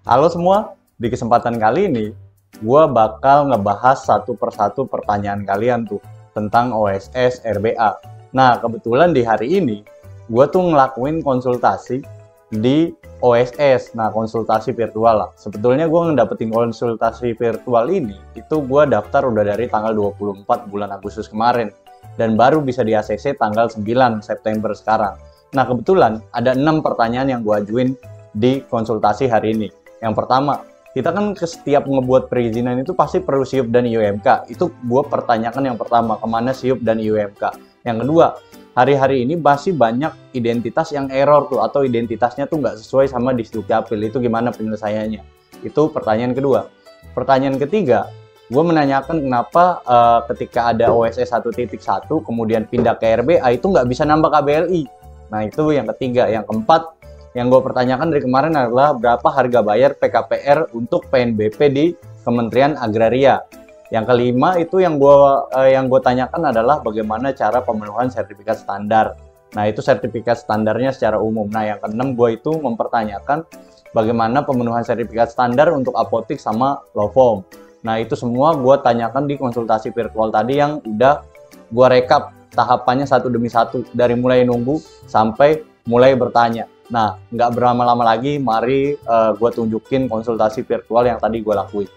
Halo semua, di kesempatan kali ini gue bakal ngebahas satu persatu pertanyaan kalian tuh tentang OSS RBA. Nah, kebetulan di hari ini gue tuh ngelakuin konsultasi di OSS, nah konsultasi virtual lah. Sebetulnya gue ngedapetin konsultasi virtual ini, itu gue daftar udah dari tanggal 24 bulan Agustus kemarin, dan baru bisa di ACC tanggal 9 September sekarang. Nah, kebetulan ada 6 pertanyaan yang gue ajuin di konsultasi hari ini. Yang pertama, kita kan setiap ngebuat perizinan itu pasti perlu SIUP dan IUMK. Itu gue pertanyakan yang pertama, kemana SIUP dan IUMK. Yang kedua, hari-hari ini masih banyak identitas yang error tuh, atau identitasnya tuh nggak sesuai sama di Dukcapil. Itu gimana penyelesaiannya? Itu pertanyaan kedua. Pertanyaan ketiga, gue menanyakan kenapa ketika ada OSS 1.1 kemudian pindah ke RBA itu nggak bisa nambah KBLI. Nah, itu yang ketiga. Yang keempat, yang gue pertanyakan dari kemarin adalah berapa harga bayar PKPR untuk PNBP di Kementerian Agraria. Yang kelima itu yang gue tanyakan adalah bagaimana cara pemenuhan sertifikat standar. Nah, itu sertifikat standarnya secara umum. Nah, yang keenam gue itu mempertanyakan bagaimana pemenuhan sertifikat standar untuk apotik sama law firm. Nah, itu semua gue tanyakan di konsultasi virtual tadi yang udah gue rekap tahapannya satu demi satu, dari mulai nunggu sampai mulai bertanya. Nah, nggak berlama-lama lagi, mari gue tunjukin konsultasi virtual yang tadi gue lakuin.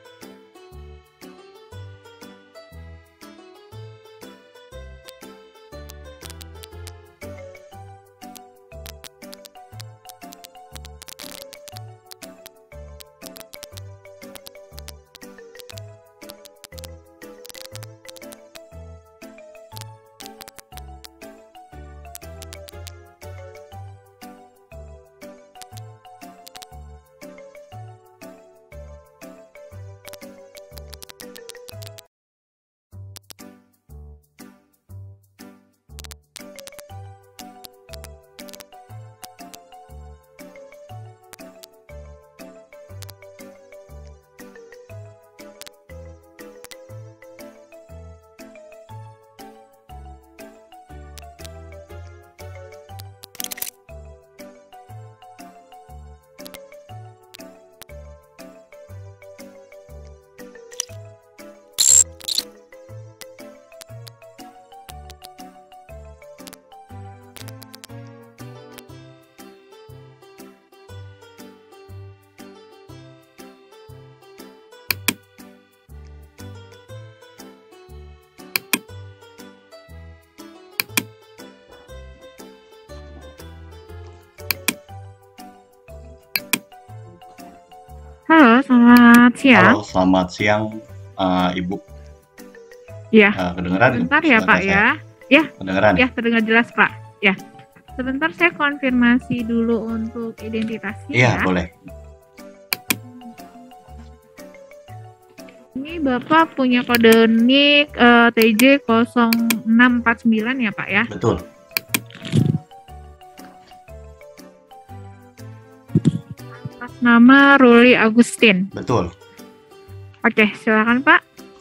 Halo, selamat siang. Halo, selamat siang, Ibu. Ya, Kedengeran? sebentar ya Pak ya. Ya, Kedengeran? ya terdengar jelas Pak. Ya, sebentar saya konfirmasi dulu untuk identitasnya Iya, ya. boleh. Ini Bapak punya kode NIK TJ 0649 ya Pak ya. Betul. Atas nama Ruli Agustin. Betul. Oke, silakan Pak.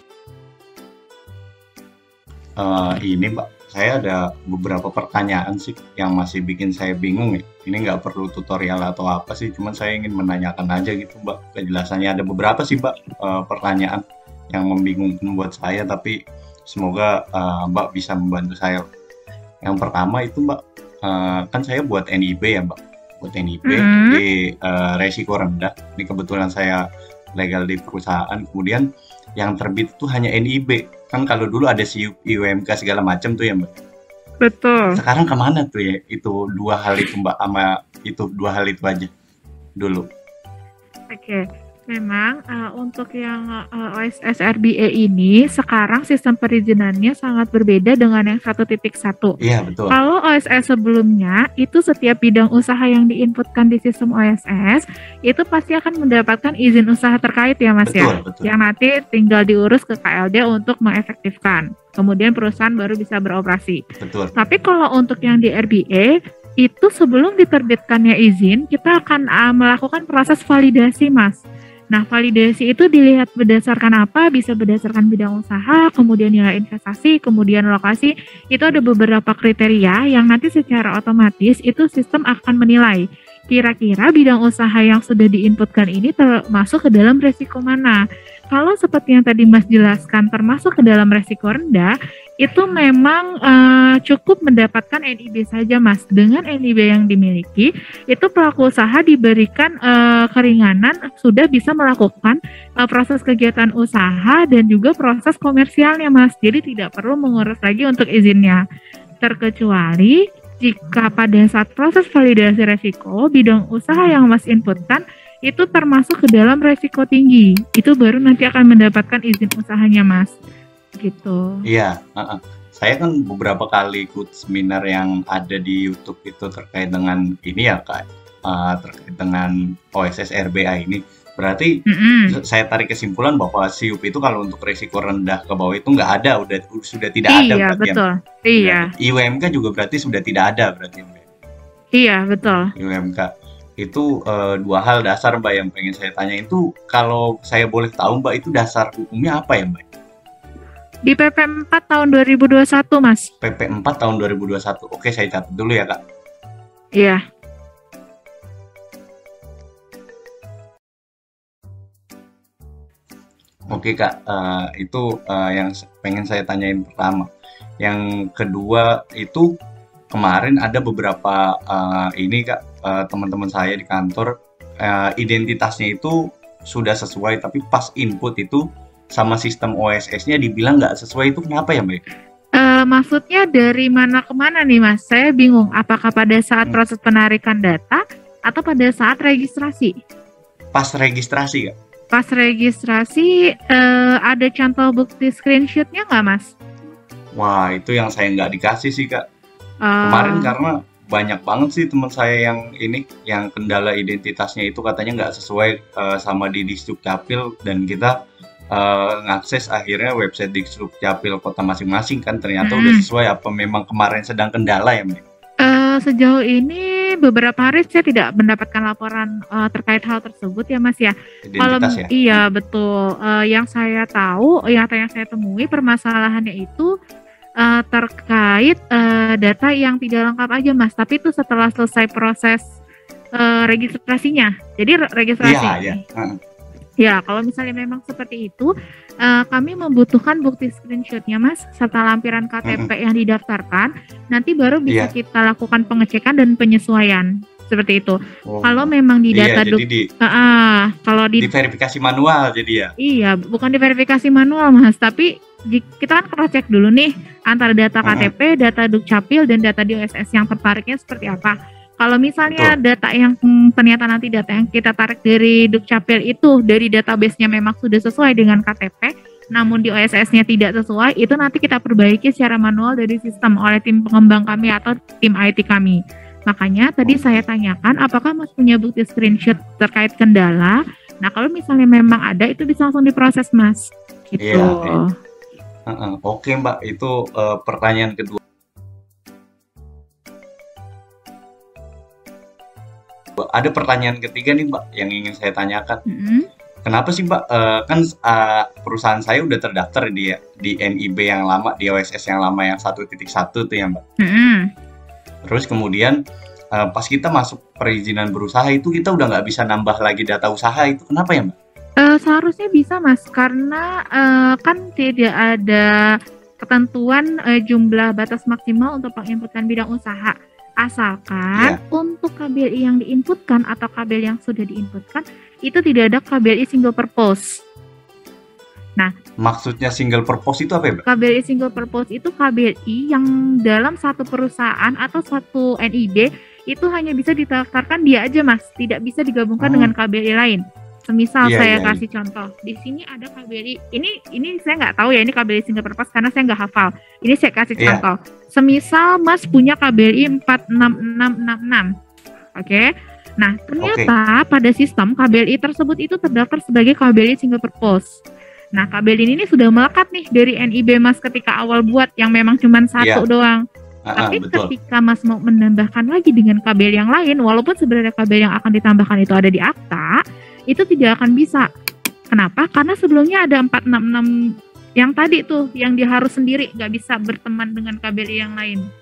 Ini Mbak, saya ada beberapa pertanyaan sih yang masih bikin saya bingung ya. Ini nggak perlu tutorial atau apa sih, cuman saya ingin menanyakan aja gitu Mbak. Kejelasannya ada beberapa sih Mbak, pertanyaan yang membingungkan buat saya, tapi semoga Mbak bisa membantu saya. Yang pertama itu Mbak, kan saya buat NIB ya Mbak, buat NIB di resiko rendah. Ini kebetulan saya legal di perusahaan, kemudian yang terbit itu hanya NIB. Kan kalau dulu ada SIUP, IUMK segala macam tuh ya Mbak. Betul. Sekarang kemana tuh ya itu dua hal itu Mbak, sama itu dua hal itu aja dulu. Oke, memang untuk yang OSS RBA ini sekarang sistem perizinannya sangat berbeda dengan yang 1.1. Iya, betul. Kalau OSS sebelumnya itu setiap bidang usaha yang diinputkan di sistem OSS itu pasti akan mendapatkan izin usaha terkait ya Mas ya. Betul. Yang nanti tinggal diurus ke KLD untuk mengefektifkan. Kemudian perusahaan baru bisa beroperasi. Betul. Tapi kalau untuk yang di RBA itu sebelum diterbitkannya izin kita akan melakukan proses validasi Mas. Nah, validasi itu dilihat berdasarkan apa? Bisa berdasarkan bidang usaha, kemudian nilai investasi, kemudian lokasi. Itu ada beberapa kriteria yang nanti secara otomatis itu sistem akan menilai kira-kira bidang usaha yang sudah diinputkan ini termasuk ke dalam resiko mana. Kalau seperti yang tadi Mas jelaskan termasuk ke dalam resiko rendah, itu memang cukup mendapatkan NIB saja Mas. Dengan NIB yang dimiliki, itu pelaku usaha diberikan keringanan sudah bisa melakukan proses kegiatan usaha dan juga proses komersialnya Mas. Jadi tidak perlu mengurus lagi untuk izinnya. Terkecuali jika pada saat proses validasi resiko, bidang usaha yang Mas inputkan itu termasuk ke dalam resiko tinggi. Itu baru nanti akan mendapatkan izin usahanya Mas. Gitu. Iya, saya kan beberapa kali ikut seminar yang ada di YouTube itu terkait dengan ini ya Kak, terkait dengan OSS RBA ini. Berarti saya tarik kesimpulan bahwa SIUP itu kalau untuk resiko rendah ke bawah itu nggak ada, sudah tidak ada. Iya, betul. Iya. IUMK juga berarti sudah tidak ada berarti. Iya, betul. IUMK itu dua hal dasar Mbak yang pengen saya tanya itu, kalau saya boleh tahu Mbak, itu dasar hukumnya apa ya Mbak? Di PP 4 tahun 2021 Mas. PP 4 tahun 2021. Oke, saya catat dulu ya Kak. Iya. Oke Kak, itu yang pengen saya tanyain pertama. Yang kedua itu kemarin ada beberapa ini Kak, teman-teman saya di kantor, identitasnya itu sudah sesuai, tapi pas input itu sama sistem OSS-nya dibilang nggak sesuai. Itu kenapa ya Mbak? Maksudnya dari mana ke mana nih Mas? Saya bingung, apakah pada saat proses penarikan data atau pada saat registrasi? Pas registrasi Kak. Pas registrasi ada contoh bukti screenshot-nya nggak Mas? Wah, itu yang saya nggak dikasih sih Kak. Kemarin karena banyak banget sih teman saya yang ini, yang kendala identitasnya itu katanya nggak sesuai sama di Disdukcapil, dan kita ngakses akhirnya website Disdukcapil kota masing-masing kan ternyata udah sesuai. Apa memang kemarin sedang kendala ya Mbak? Sejauh ini beberapa hari saya tidak mendapatkan laporan terkait hal tersebut ya Mas ya. Kalau Identitas ya? iya betul. Yang saya tahu, yang saya temui permasalahannya itu terkait data yang tidak lengkap aja Mas. Tapi itu setelah selesai proses registrasinya. Jadi registrasi. Iya. Ya, kalau misalnya memang seperti itu, kami membutuhkan bukti screenshot-nya Mas, serta lampiran KTP yang didaftarkan. Nanti baru bisa kita lakukan pengecekan dan penyesuaian seperti itu. Kalau memang di data kalau di verifikasi manual jadi ya? Iya, bukan diverifikasi manual Mas, tapi kita kan cross check dulu nih antara data KTP, data Dukcapil, dan data di OSS yang tertariknya seperti apa. Kalau misalnya data yang ternyata nanti data yang kita tarik dari Dukcapil itu dari database-nya memang sudah sesuai dengan KTP, namun di OSS-nya tidak sesuai, itu nanti kita perbaiki secara manual dari sistem oleh tim pengembang kami atau tim IT kami. Makanya tadi saya tanyakan apakah Mas punya bukti screenshot terkait kendala. Nah, kalau misalnya memang ada, itu bisa langsung diproses Mas. Gitu. Iya. Oke Mbak, itu pertanyaan kedua. Ada pertanyaan ketiga nih Mbak yang ingin saya tanyakan. Kenapa sih Mbak, kan perusahaan saya udah terdaftar di NIB yang lama, di OSS yang lama yang 1.1 tuh ya Mbak. Terus kemudian pas kita masuk perizinan berusaha itu kita udah nggak bisa nambah lagi data usaha, itu kenapa ya Mbak? Seharusnya bisa Mas, karena kan tidak ada ketentuan jumlah batas maksimal untuk penginputan bidang usaha. Asalkan untuk KBLI yang diinputkan atau KBLI yang sudah diinputkan itu tidak ada KBLI single purpose. Nah, maksudnya single purpose itu apa ya, Mbak? KBLI single purpose itu KBLI yang dalam satu perusahaan atau satu NIB itu hanya bisa didaftarkan dia aja Mas, tidak bisa digabungkan dengan KBLI lain. Semisal saya kasih contoh, di sini ada KBLI, ini saya nggak tahu ya ini KBLI single purpose karena saya nggak hafal. Ini saya kasih contoh. Semisal Mas punya KBLI 46666, oke? Nah ternyata pada sistem KBLI tersebut itu terdaftar sebagai KBLI single purpose. Nah KBLI ini sudah melekat nih dari NIB Mas ketika awal buat yang memang cuma satu doang. Tapi ketika Mas mau menambahkan lagi dengan KBLI yang lain, walaupun sebenarnya KBLI yang akan ditambahkan itu ada di akta, itu tidak akan bisa. Kenapa? Karena sebelumnya ada 466 yang tadi tuh, yang dia harus sendiri, nggak bisa berteman dengan KBLI yang lain.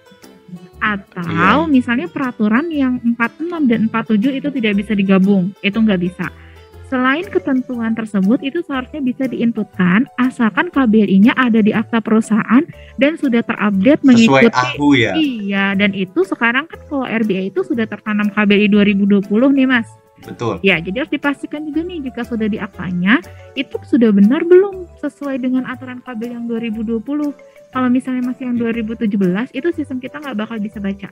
Atau misalnya peraturan yang 46 dan 47 itu tidak bisa digabung, itu nggak bisa. Selain ketentuan tersebut, itu seharusnya bisa diinputkan asalkan KBLI-nya ada di akta perusahaan dan sudah terupdate Sesuai mengikuti. AHU ya. Iya, dan itu sekarang kan kalau RBA itu sudah tertanam KBLI 2020 nih Mas. Betul. Ya, jadi harus dipastikan juga nih jika sudah di aktanya, itu sudah benar belum sesuai dengan aturan KBLI yang 2020. Kalau misalnya masih yang 2017, itu sistem kita nggak bakal bisa baca.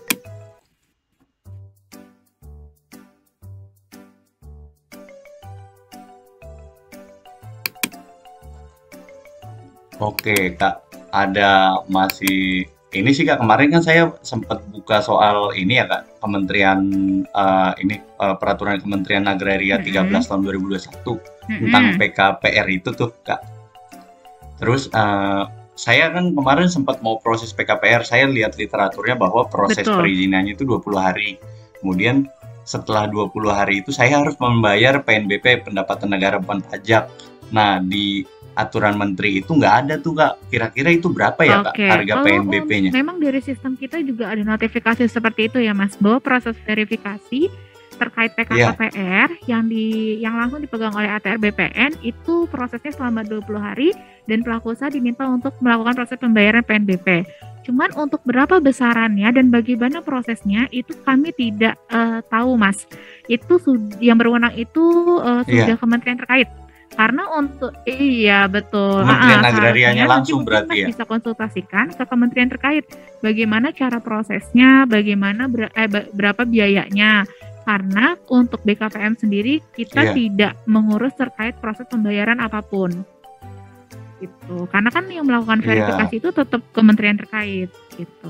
Oke, Kak. Ada masih ini sih Kak, kemarin kan saya sempat buka soal ini ya Kak, Kementerian Peraturan Kementerian Agraria 13 tahun 2021 tentang PKPR itu tuh Kak. Terus saya kan kemarin sempat mau proses PKPR, saya lihat literaturnya bahwa proses perizinannya itu 20 hari. Kemudian setelah 20 hari itu saya harus membayar PNBP, pendapatan negara bukan pajak. Nah, di aturan menteri itu nggak ada tuh Kak. Kira-kira itu berapa ya Kak harga PNBP-nya? Memang dari sistem kita juga ada notifikasi seperti itu ya Mas, bahwa proses verifikasi terkait PKPR yang langsung dipegang oleh ATR BPN itu prosesnya selama 20 hari dan pelaku usaha diminta untuk melakukan proses pembayaran PNBP. Cuman untuk berapa besarannya dan bagaimana prosesnya itu kami tidak tahu Mas. Itu yang berwenang itu sudah kementerian terkait. Karena untuk betul. Kementerian Agrarianya langsung berarti ya. Bisa konsultasikan ke kementerian terkait bagaimana cara prosesnya, bagaimana berapa biayanya. Karena untuk BKPM sendiri kita tidak mengurus terkait proses pembayaran apapun. Gitu. Karena kan yang melakukan verifikasi itu tetap kementerian terkait gitu.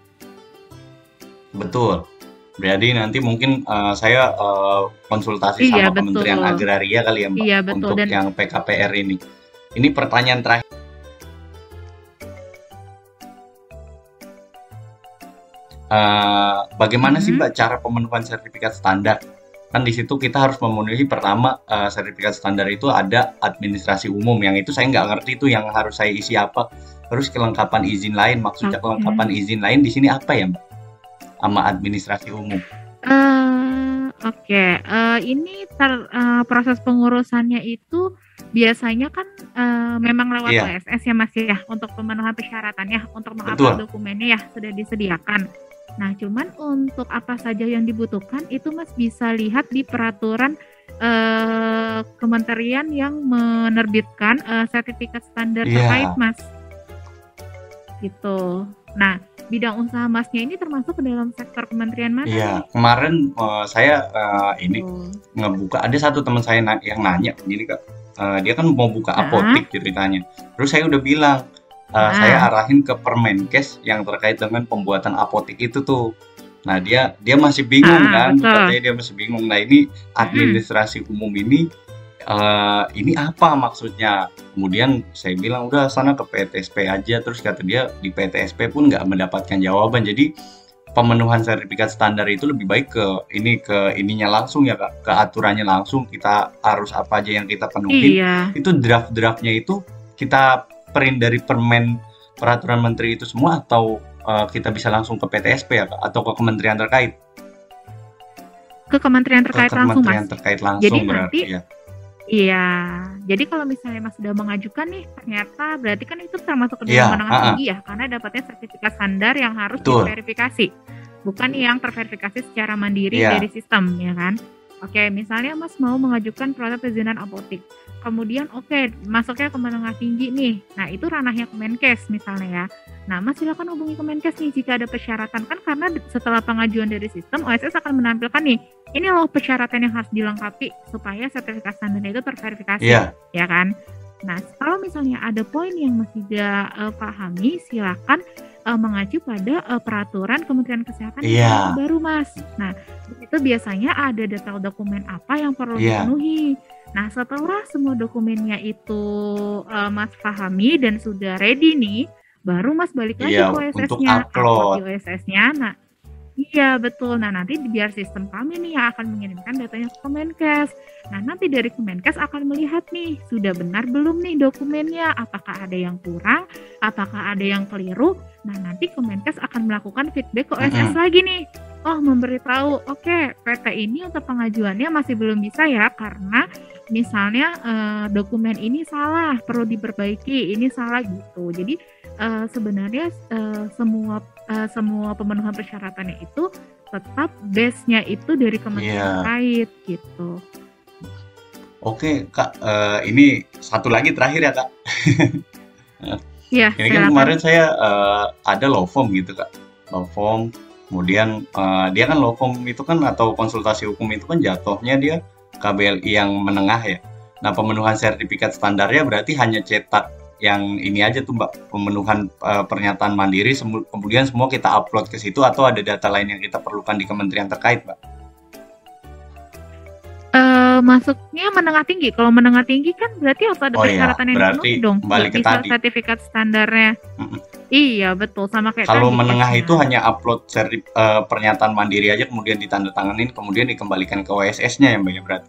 Betul. Berarti nanti mungkin saya konsultasi sama Kementerian Agraria kali ya Mbak untuk yang PKPR ini. Ini pertanyaan terakhir. Bagaimana sih Mbak cara pemenuhan sertifikat standar? Kan di situ kita harus memenuhi pertama sertifikat standar itu ada administrasi umum, yang itu saya nggak ngerti itu yang harus saya isi apa. Terus kelengkapan izin lain, maksudnya kelengkapan izin lain di sini apa ya Mbak? Sama administrasi umum. Ini proses pengurusannya itu biasanya kan memang lewat OSS ya Mas ya, untuk pemenuhan persyaratannya, untuk mengupload dokumennya ya sudah disediakan. Nah, cuman untuk apa saja yang dibutuhkan itu Mas bisa lihat di peraturan kementerian yang menerbitkan sertifikat standar terkait Mas. Gitu. Nah, bidang usaha Masnya ini termasuk ke dalam sektor kementerian mana? Iya, kemarin saya ngebuka, ada satu teman saya yang nanya gini Kak, dia kan mau buka apotik ceritanya. Terus saya udah bilang, saya arahin ke Permenkes yang terkait dengan pembuatan apotik itu tuh. Nah dia masih bingung kan, katanya dia masih bingung. Nah ini administrasi umum ini apa maksudnya? Kemudian saya bilang udah sana ke PTSP aja. Terus kata dia di PTSP pun nggak mendapatkan jawaban. Jadi pemenuhan sertifikat standar itu lebih baik ke ininya langsung ya Kak, ke aturannya langsung. Kita harus apa aja yang kita penuhi. Itu draft-draftnya itu kita print dari peraturan menteri itu semua, atau kita bisa langsung ke PTSP ya Kak, atau ke kementerian terkait? Ke kementerian terkait langsung Mas. Terkait langsung. Jadi berarti nanti iya, jadi kalau misalnya Mas sudah mengajukan nih, ternyata berarti kan itu termasuk ke dalam menengah tinggi ya, karena dapatnya sertifikat standar yang harus diverifikasi, bukan yang terverifikasi secara mandiri dari sistem, ya kan? Oke, misalnya Mas mau mengajukan proses perizinan apotik, kemudian masuknya ke menengah tinggi nih, nah itu ranahnya Kemenkes misalnya ya. Nah, Mas silakan hubungi Kemenkes nih jika ada persyaratan, kan karena setelah pengajuan dari sistem, OSS akan menampilkan nih, ini loh persyaratan yang harus dilengkapi supaya sertifikat standarnya itu terverifikasi, ya kan? Nah, kalau misalnya ada poin yang masih tidak pahami, silakan mengacu pada peraturan Kementerian Kesehatan yang baru, Mas. Nah, itu biasanya ada detail dokumen apa yang perlu dipenuhi. Nah, setelah semua dokumennya itu Mas pahami dan sudah ready nih, baru Mas balik lagi ke OSS-nya, upload di OSS-nya. Nah, Iya, betul. Nah, nanti biar sistem kami nih yang akan mengirimkan datanya ke Kemenkes. Nah, nanti dari Kemenkes akan melihat nih, sudah benar belum nih dokumennya, apakah ada yang kurang, apakah ada yang keliru. Nah, nanti Kemenkes akan melakukan feedback ke OSS lagi nih. Oh, memberitahu, oke, PT ini untuk pengajuannya masih belum bisa ya, karena misalnya dokumen ini salah, perlu diperbaiki, ini salah gitu. Jadi sebenarnya semua pemenuhan persyaratannya itu tetap base-nya itu dari kementerian terkait gitu. Oke, Kak, ini satu lagi terakhir ya, Kak. Iya, Ini kan kemarin saya ada law firm gitu, Kak. Law firm, kemudian dia kan law firm itu kan atau konsultasi hukum itu kan jatuhnya dia KBLI yang menengah ya. Nah, pemenuhan sertifikat standarnya berarti hanya cetak yang ini aja tuh Mbak, pemenuhan pernyataan mandiri, kemudian semua kita upload ke situ atau ada data lain yang kita perlukan di kementerian terkait, Mbak? Masuknya menengah tinggi. Kalau menengah tinggi kan berarti harus ada persyaratan yang dipenuhi dong. Balik ke tadi. Sertifikat standarnya. Iya, betul. Sama kayak kalau menengah itu hanya upload pernyataan mandiri aja, kemudian ditandatanganin, kemudian dikembalikan ke OSS-nya ya Mbak ya berarti?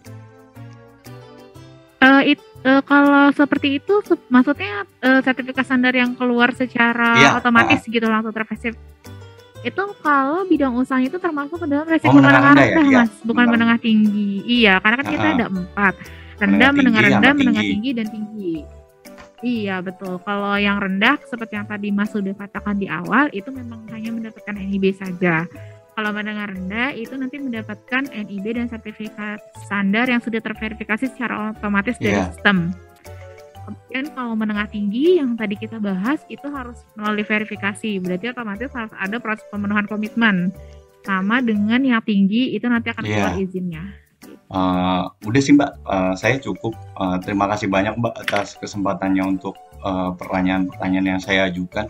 Kalau seperti itu, maksudnya sertifikat standar yang keluar secara otomatis gitu langsung terverifikasi. Itu kalau bidang usaha itu termasuk ke dalam resiko menengah rendah, ya? Mas, bukan menengah tinggi. Iya, karena kan kita ada 4, rendah, menengah rendah, menengah tinggi, dan tinggi. Iya, betul. Kalau yang rendah, seperti yang tadi Mas sudah katakan di awal, itu memang hanya mendapatkan NIB saja. Kalau menengah rendah, itu nanti mendapatkan NIB dan sertifikat standar yang sudah terverifikasi secara otomatis dari sistem. Kemudian kalau menengah tinggi yang tadi kita bahas itu harus melalui verifikasi, berarti otomatis harus ada proses pemenuhan komitmen. Sama dengan yang tinggi itu nanti akan keluar izinnya. Udah sih Mbak, saya cukup. Terima kasih banyak Mbak atas kesempatannya untuk pertanyaan-pertanyaan yang saya ajukan.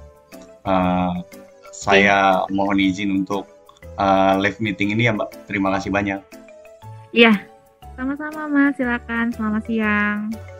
Saya mohon izin untuk live meeting ini ya Mbak. Terima kasih banyak. Iya, sama-sama Mas, silakan. Selamat siang.